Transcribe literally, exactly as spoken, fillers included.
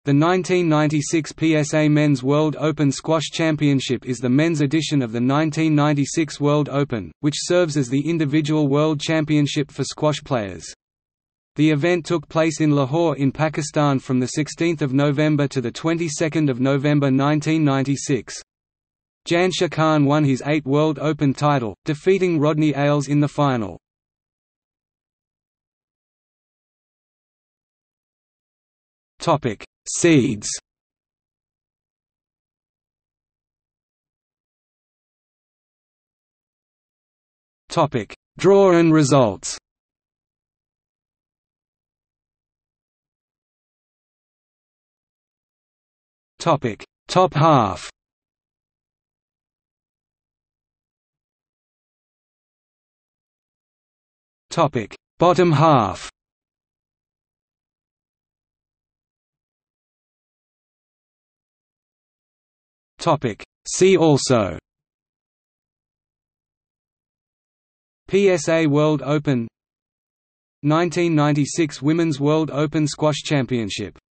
The nineteen ninety-six P S A Men's World Open Squash Championship is the men's edition of the nineteen ninety-six World Open, which serves as the individual world championship for squash players. The event took place in Lahore in Pakistan from the sixteenth of November to the twenty-second of November nineteen ninety-six. Jansher Khan won his eighth World Open title, defeating Rodney Ailes in the final. Topic: Seeds. Topic: Draw and results. Topic: Top half. Topic: Bottom half. Topic: See also. P S A World Open, nineteen ninety-six Women's World Open Squash Championship.